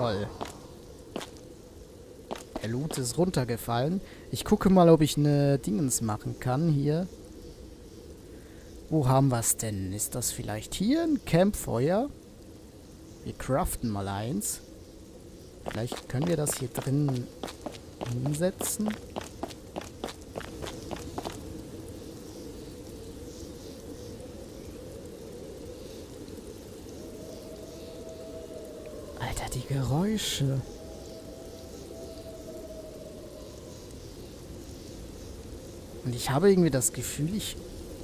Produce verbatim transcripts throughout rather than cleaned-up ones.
Toll. Der Loot ist runtergefallen. Ich gucke mal, ob ich eine Dingens machen kann hier. Wo haben wir es denn? Ist das vielleicht hier ein Campfeuer? Wir craften mal eins. Vielleicht können wir das hier drin hinsetzen. Alter, die Geräusche. Und ich habe irgendwie das Gefühl, ich...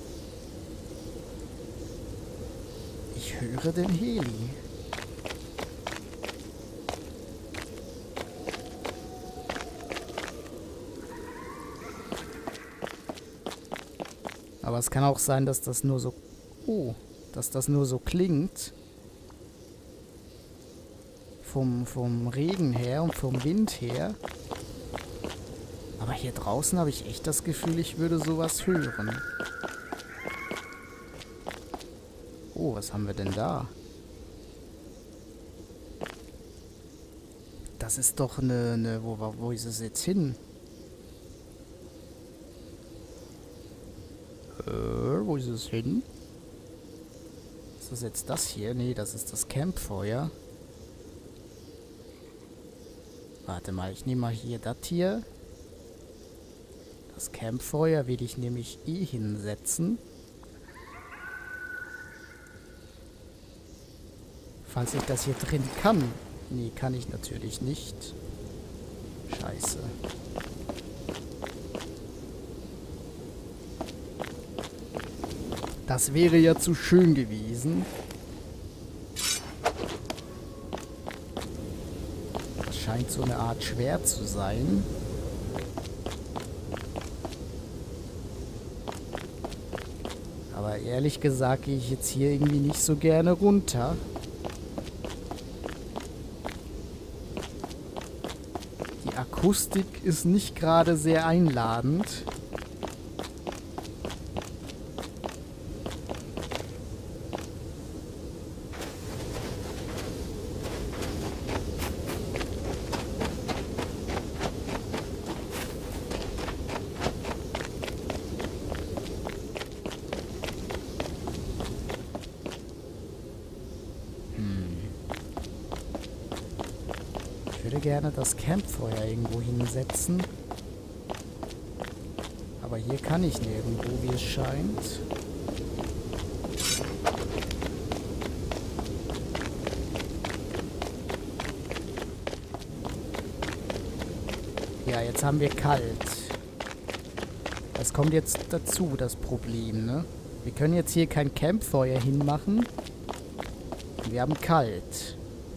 Ich höre den Heli. Aber es kann auch sein, dass das nur so... Oh, dass das nur so klingt. Vom, vom Regen her und vom Wind her. Aber hier draußen habe ich echt das Gefühl, ich würde sowas hören. Oh, was haben wir denn da? Das ist doch eine... eine wo, wo ist es jetzt hin? Äh, wo ist es hin? Ist das jetzt das hier? Nee, das ist das Campfeuer. Warte mal, ich nehme mal hier das hier. Das Campfeuer will ich nämlich eh hinsetzen. Falls ich das hier drin kann. Nee, kann ich natürlich nicht. Scheiße. Das wäre ja zu schön gewesen. Das scheint so eine Art schwer zu sein. Aber ehrlich gesagt gehe ich jetzt hier irgendwie nicht so gerne runter. Die Akustik ist nicht gerade sehr einladend. Ich würde gerne das Campfeuer irgendwo hinsetzen. Aber hier kann ich nirgendwo, wie es scheint. Ja, jetzt haben wir kalt. Das kommt jetzt dazu, das Problem, ne? Wir können jetzt hier kein Campfeuer hinmachen. Wir haben kalt.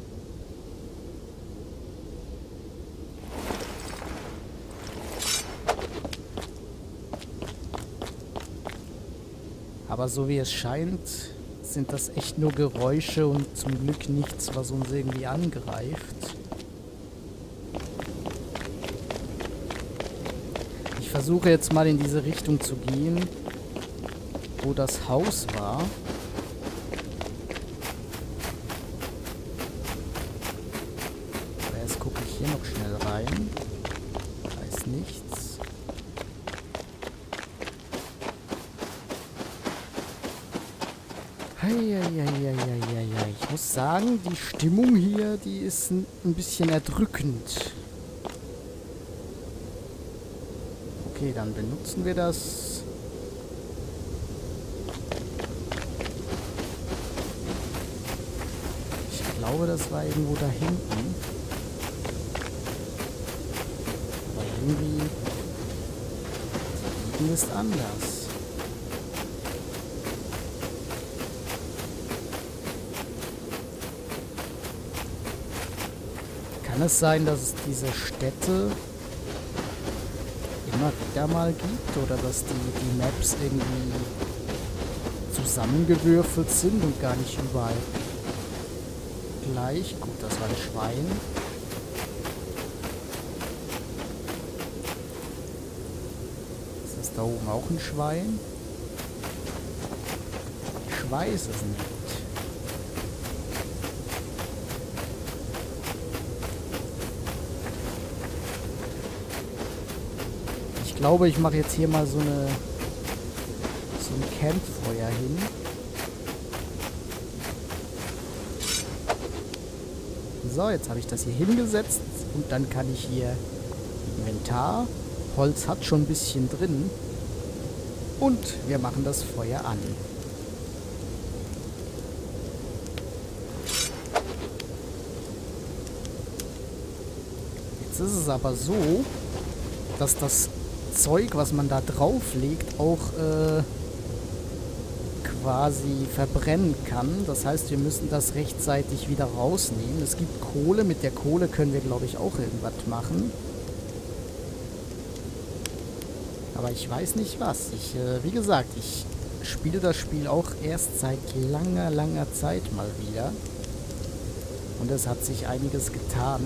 Aber so wie es scheint, sind das echt nur Geräusche und zum Glück nichts, was uns irgendwie angreift. Ich versuche jetzt mal in diese Richtung zu gehen, wo das Haus war. Aber jetzt gucke ich hier noch schnell rein. Da ist nichts. Eieieiei. Ich muss sagen, die Stimmung hier, die ist ein, ein bisschen erdrückend. Okay, dann benutzen wir das. Ich glaube, das war irgendwo da hinten. Aber irgendwie... Die Gegend ist anders. Kann es sein, dass es diese Städte immer wieder mal gibt oder dass die, die Maps irgendwie zusammengewürfelt sind und gar nicht überall gleich? Gut, das war ein Schwein. Ist das da oben auch ein Schwein? Ich weiß es nicht. Ich glaube, ich mache jetzt hier mal so eine so ein Campfeuer hin. So, jetzt habe ich das hier hingesetzt und dann kann ich hier Inventar. Holz hat schon ein bisschen drin. Und wir machen das Feuer an. Jetzt ist es aber so, dass das Zeug, was man da drauf legt, auch äh, quasi verbrennen kann. Das heißt, wir müssen das rechtzeitig wieder rausnehmen. Es gibt Kohle. Mit der Kohle können wir, glaube ich, auch irgendwas machen. Aber ich weiß nicht was. Ich, äh, wie gesagt, ich spiele das Spiel auch erst seit langer, langer Zeit mal wieder. Und es hat sich einiges getan.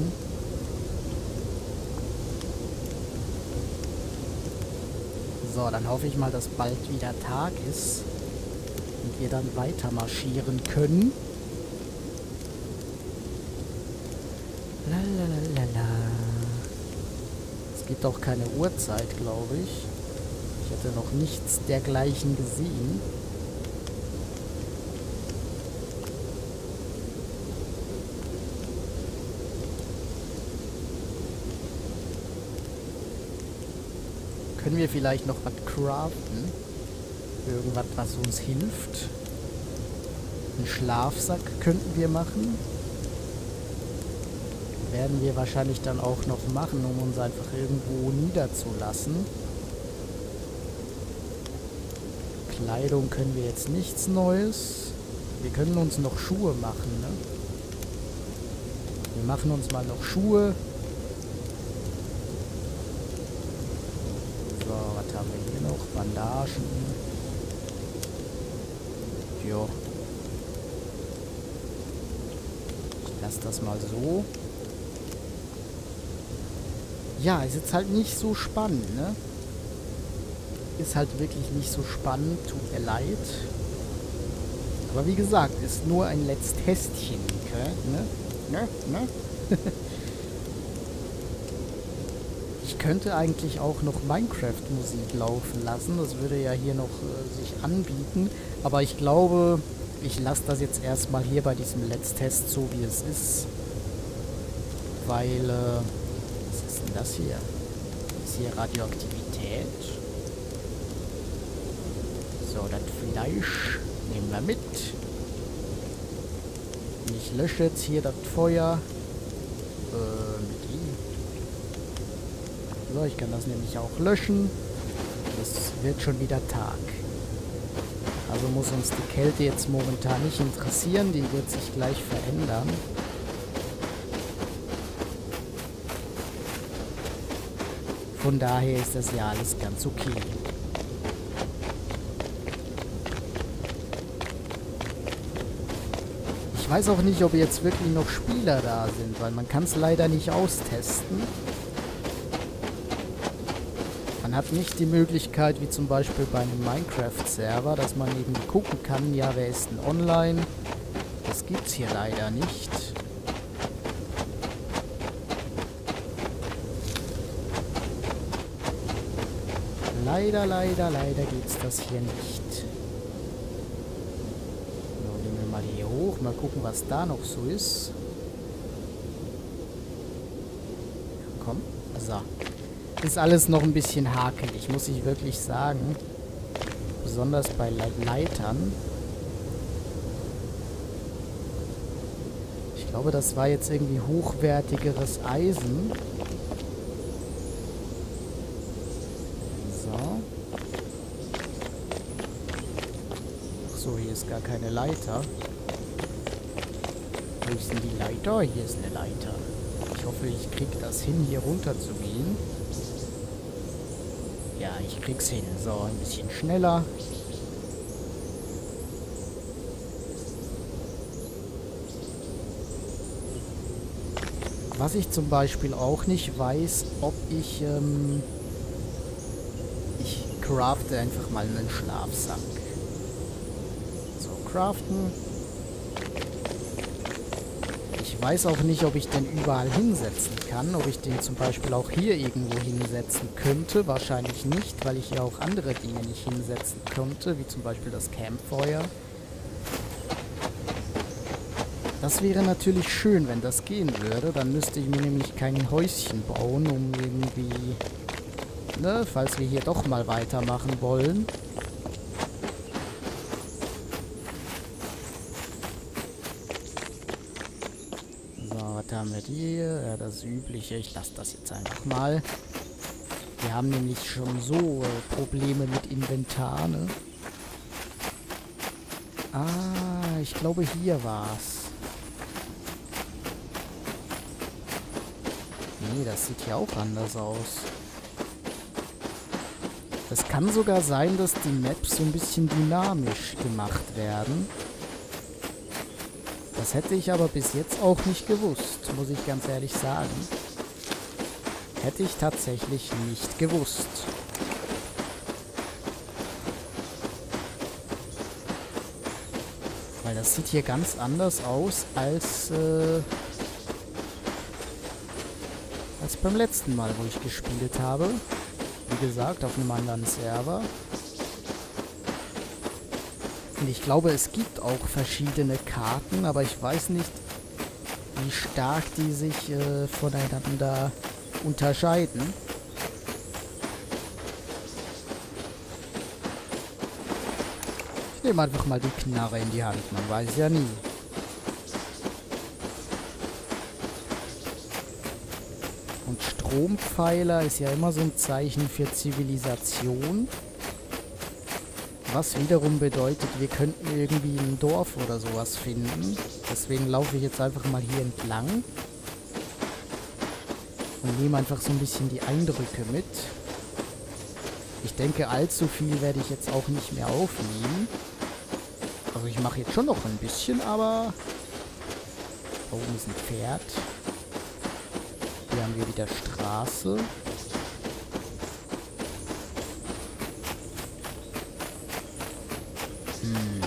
So, dann hoffe ich mal, dass bald wieder Tag ist. Und wir dann weiter marschieren können. Lalalala. Es gibt auch keine Uhrzeit, glaube ich. Ich hätte noch nichts dergleichen gesehen. Können wir vielleicht noch was craften? Irgendwas, was uns hilft. Einen Schlafsack könnten wir machen. Werden wir wahrscheinlich dann auch noch machen, um uns einfach irgendwo niederzulassen. Kleidung können wir jetzt nichts Neues. Wir können uns noch Schuhe machen, ne? Wir machen uns mal noch Schuhe. So, was haben wir hier noch? Bandagen. Jo. Ich lasse das mal so. Ja, ist jetzt halt nicht so spannend, ne? Ist halt wirklich nicht so spannend, tut mir leid. Aber wie gesagt, ist nur ein letztes Testchen, okay? Ne? Ne? Ne? Ich könnte eigentlich auch noch Minecraft-Musik laufen lassen. Das würde ja hier noch äh, sich anbieten. Aber ich glaube, ich lasse das jetzt erstmal hier bei diesem Let's Test so, wie es ist. Weil, äh, was ist denn das hier? Ist hier Radioaktivität? So, das Fleisch nehmen wir mit. Und ich lösche jetzt hier das Feuer. Äh, mit I. So, ich kann das nämlich auch löschen. Es wird schon wieder Tag. Also muss uns die Kälte jetzt momentan nicht interessieren. Die wird sich gleich verändern. Von daher ist das ja alles ganz okay. Ich weiß auch nicht, ob jetzt wirklich noch Spieler da sind, weil man kann es leider nicht austesten. Man hat nicht die Möglichkeit, wie zum Beispiel bei einem Minecraft-Server, dass man eben gucken kann, ja, wer ist denn online. Das gibt's hier leider nicht. Leider, leider, leider geht's das hier nicht. So, nehmen wir mal hier hoch, mal gucken, was da noch so ist. Komm, so. Ist alles noch ein bisschen hakelig, muss ich wirklich sagen. Besonders bei Le Leitern. Ich glaube, das war jetzt irgendwie hochwertigeres Eisen. So. Ach so, hier ist gar keine Leiter. Wo ist denn die Leiter? Hier ist eine Leiter. Ich hoffe, ich kriege das hin, hier runter zu gehen. Ja, ich krieg's hin. So, ein bisschen schneller. Was ich zum Beispiel auch nicht weiß, ob ich, ähm, ich crafte einfach mal einen Schlafsack. So, craften. Ich weiß auch nicht, ob ich den überall hinsetzen kann. Ob ich den zum Beispiel auch hier irgendwo hinsetzen könnte. Wahrscheinlich nicht, weil ich ja auch andere Dinge nicht hinsetzen könnte, wie zum Beispiel das Campfeuer. Das wäre natürlich schön, wenn das gehen würde. Dann müsste ich mir nämlich kein Häuschen bauen, um irgendwie, ne, falls wir hier doch mal weitermachen wollen. So, was haben wir hier? Ja, das Übliche. Ich lasse das jetzt einfach mal. Wir haben nämlich schon so äh, Probleme mit Inventar, ne? Ah, ich glaube, hier war's. Nee, das sieht hier auch anders aus. Es kann sogar sein, dass die Maps so ein bisschen dynamisch gemacht werden. Das hätte ich aber bis jetzt auch nicht gewusst, muss ich ganz ehrlich sagen. Hätte ich tatsächlich nicht gewusst. Weil das sieht hier ganz anders aus als... Äh als beim letzten Mal, wo ich gespielt habe. Wie gesagt, auf einem anderen Server. Und ich glaube, es gibt auch verschiedene Karten, aber ich weiß nicht, wie stark die sich äh, voneinander unterscheiden. Ich nehme einfach mal die Knarre in die Hand, man weiß ja nie. Und Strompfeiler ist ja immer so ein Zeichen für Zivilisation. Was wiederum bedeutet, wir könnten irgendwie ein Dorf oder sowas finden. Deswegen laufe ich jetzt einfach mal hier entlang. Und nehme einfach so ein bisschen die Eindrücke mit. Ich denke, allzu viel werde ich jetzt auch nicht mehr aufnehmen. Also ich mache jetzt schon noch ein bisschen, aber... Da oben ist ein Pferd. Hier haben wir wieder Straße. Hm.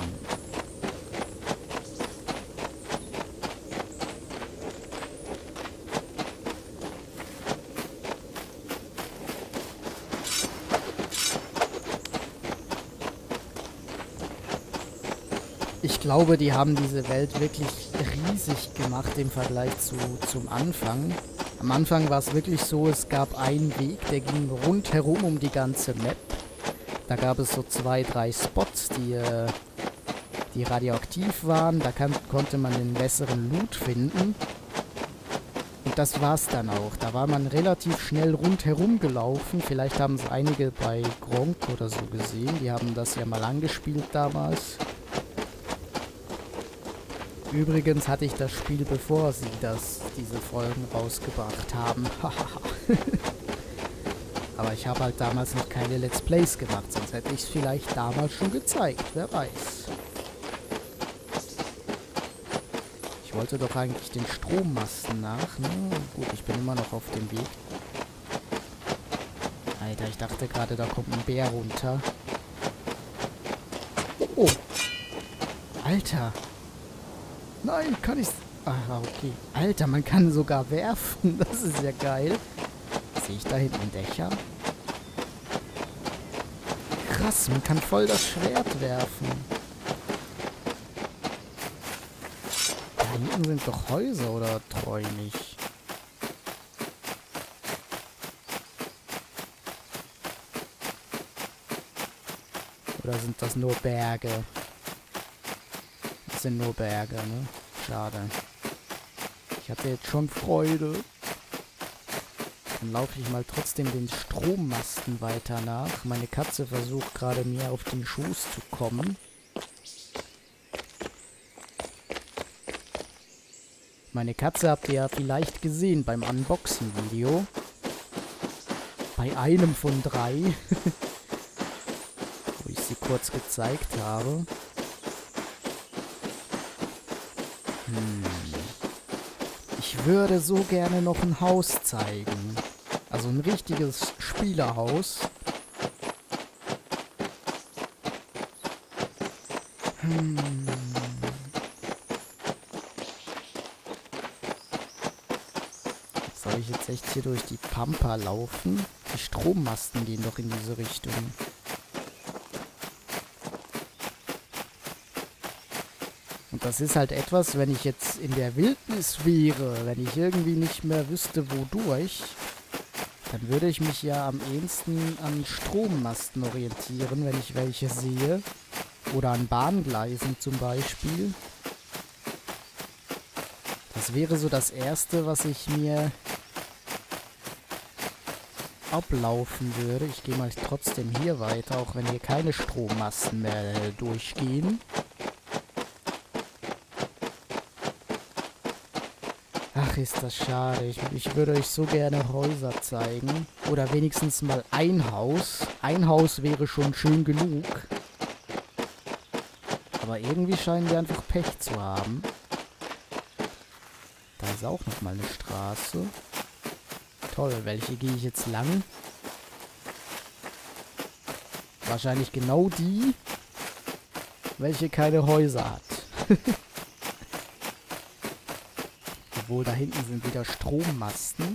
Ich glaube, die haben diese Welt wirklich riesig gemacht im Vergleich zu, zum Anfang. Am Anfang war es wirklich so, es gab einen Weg, der ging rundherum um die ganze Map. Da gab es so zwei, drei Spots, die, äh, die radioaktiv waren. Da kann, konnte man den besseren Loot finden. Und das war's dann auch. Da war man relativ schnell rundherum gelaufen. Vielleicht haben es einige bei Gronk oder so gesehen. Die haben das ja mal angespielt damals. Übrigens hatte ich das Spiel, bevor sie das, diese Folgen rausgebracht haben. Aber ich habe halt damals noch keine Let's Plays gemacht, sonst hätte ich es vielleicht damals schon gezeigt, wer weiß. Ich wollte doch eigentlich den Strommasten nach, ne? Gut, ich bin immer noch auf dem Weg. Alter, ich dachte gerade, da kommt ein Bär runter. Oh! Alter! Nein, kann ich's... Ah, okay. Alter, man kann sogar werfen. Das ist ja geil. Sehe ich da hinten Dächer? Krass, man kann voll das Schwert werfen. Da hinten sind doch Häuser, oder träume ich? Oder sind das nur Berge? Das sind nur Berge, ne? Schade. Ich hatte jetzt schon Freude. Dann laufe ich mal trotzdem den Strommasten weiter nach. Meine Katze versucht gerade mir auf den Schoß zu kommen. Meine Katze habt ihr ja vielleicht gesehen beim Unboxing-Video. Bei einem von drei. Wo ich sie kurz gezeigt habe. Hm. Ich würde so gerne noch ein Haus zeigen. Also ein richtiges Spielerhaus. Hm. ich jetzt echt hier durch die Pampa laufen? Die Strommasten gehen doch in diese Richtung. Und das ist halt etwas, wenn ich jetzt in der Wildnis wäre, wenn ich irgendwie nicht mehr wüsste, wodurch, dann würde ich mich ja am ehesten an Strommasten orientieren, wenn ich welche sehe. Oder an Bahngleisen zum Beispiel. Das wäre so das Erste, was ich mir ablaufen würde. Ich gehe mal trotzdem hier weiter, auch wenn hier keine Strommasten mehr durchgehen. Ach, ist das schade. Ich, ich würde euch so gerne Häuser zeigen. Oder wenigstens mal ein Haus. Ein Haus wäre schon schön genug. Aber irgendwie scheinen wir einfach Pech zu haben. Da ist auch nochmal eine Straße. Toll, welche gehe ich jetzt lang? Wahrscheinlich genau die, welche keine Häuser hat. Obwohl, da hinten sind wieder Strommasten.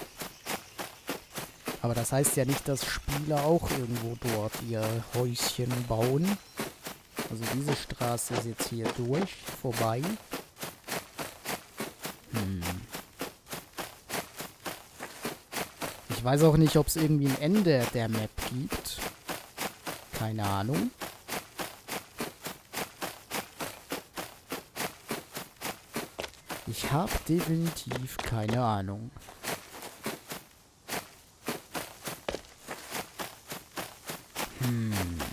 Aber das heißt ja nicht, dass Spieler auch irgendwo dort ihr Häuschen bauen. Also diese Straße ist jetzt hier durch, vorbei. Hm. Ich weiß auch nicht, ob es irgendwie ein Ende der Map gibt. Keine Ahnung. Ich habe definitiv keine Ahnung. Hm.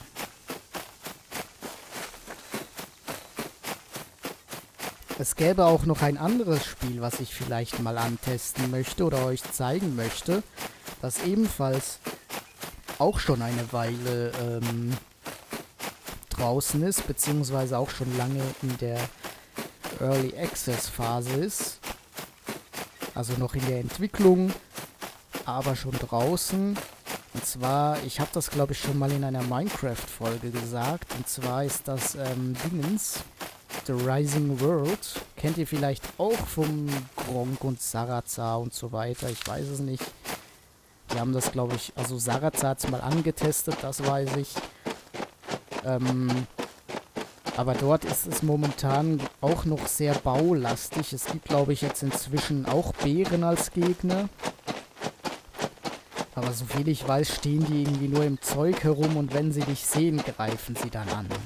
Es gäbe auch noch ein anderes Spiel, was ich vielleicht mal antesten möchte oder euch zeigen möchte, das ebenfalls auch schon eine Weile ähm, draußen ist, beziehungsweise auch schon lange in der Early Access Phase ist. Also noch in der Entwicklung, aber schon draußen. Und zwar, ich habe das glaube ich schon mal in einer Minecraft-Folge gesagt, und zwar ist das ähm, Dingens, The Rising World. Kennt ihr vielleicht auch vom Gronkh und Sarazar und so weiter, ich weiß es nicht. Die haben das glaube ich, also Sarazar hat es mal angetestet, das weiß ich. Ähm... Aber dort ist es momentan auch noch sehr baulastig. Es gibt, glaube ich, jetzt inzwischen auch Bären als Gegner. Aber soviel ich weiß, stehen die irgendwie nur im Zeug herum und wenn sie dich sehen, greifen sie dann an.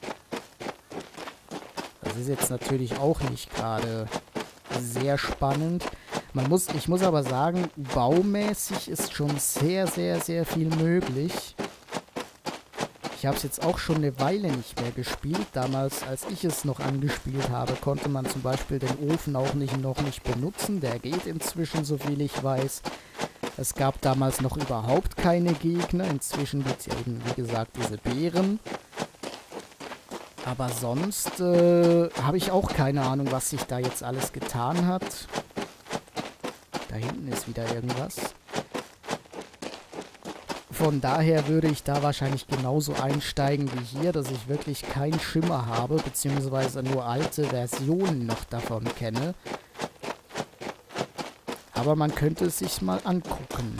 Das ist jetzt natürlich auch nicht gerade sehr spannend. Man muss, ich muss aber sagen, baumäßig ist schon sehr, sehr, sehr viel möglich. Ich habe es jetzt auch schon eine Weile nicht mehr gespielt. Damals, als ich es noch angespielt habe, konnte man zum Beispiel den Ofen auch nicht, noch nicht benutzen. Der geht inzwischen, soviel ich weiß. Es gab damals noch überhaupt keine Gegner. Inzwischen gibt es ja eben, wie gesagt, diese Bären. Aber sonst äh, habe ich auch keine Ahnung, was sich da jetzt alles getan hat. Da hinten ist wieder irgendwas. Von daher würde ich da wahrscheinlich genauso einsteigen wie hier, dass ich wirklich keinen Schimmer habe, beziehungsweise nur alte Versionen noch davon kenne. Aber man könnte es sich mal angucken.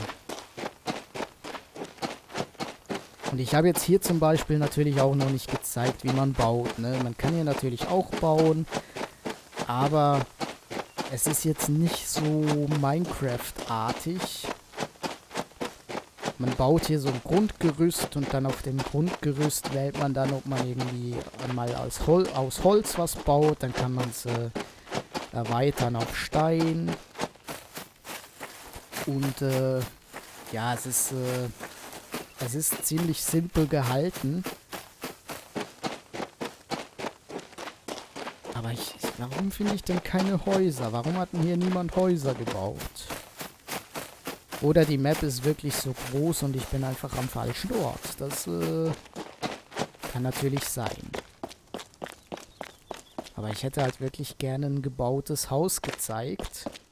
Und ich habe jetzt hier zum Beispiel natürlich auch noch nicht gezeigt, wie man baut, ne? Man kann hier natürlich auch bauen, aber es ist jetzt nicht so Minecraft-artig. Man baut hier so ein Grundgerüst und dann auf dem Grundgerüst wählt man dann, ob man irgendwie mal aus, Hol aus Holz was baut. Dann kann man es äh, erweitern auf Stein. Und äh, ja, es ist, äh, es ist ziemlich simpel gehalten. Aber ich, warum finde ich denn keine Häuser? Warum hat denn hier niemand Häuser gebaut? Oder die Map ist wirklich so groß und ich bin einfach am falschen Ort. Das äh, kann natürlich sein. Aber ich hätte halt wirklich gerne ein gebautes Haus gezeigt.